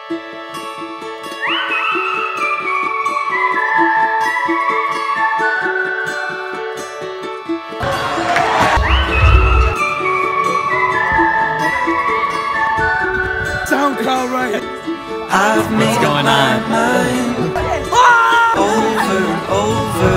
SoundCloud right. I've made up my mind over and over.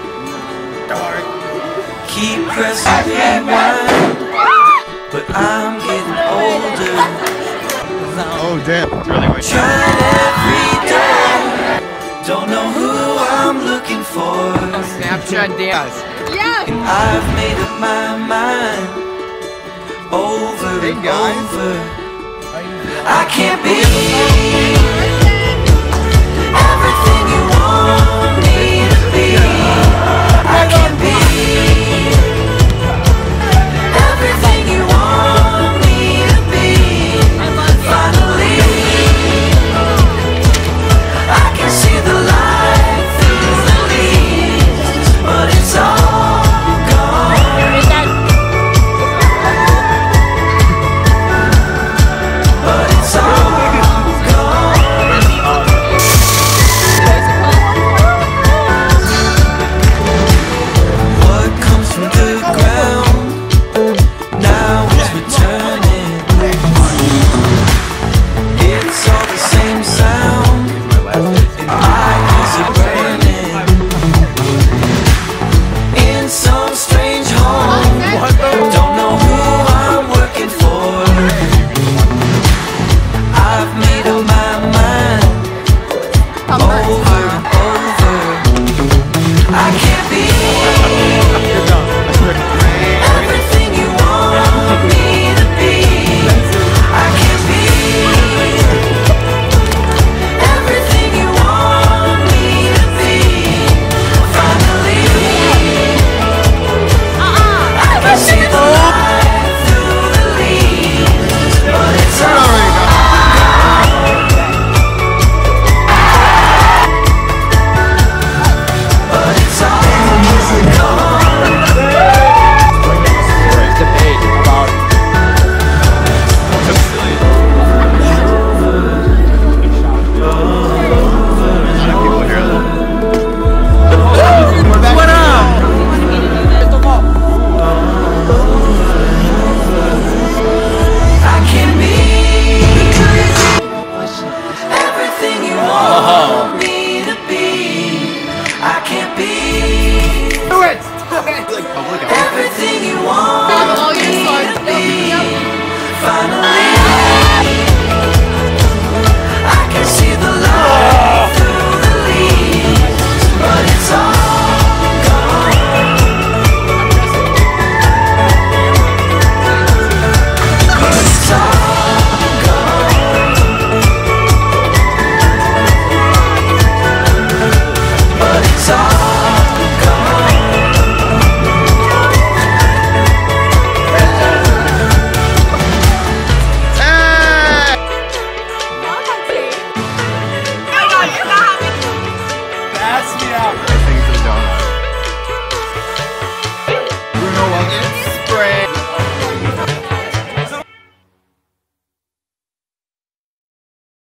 Keep pressing rewind, but I'm getting older. Oh damn, it's really right. Trying every day, don't know who I'm looking for. Snapchat dance. Yeah. And I've made up my mind over and over. I can't be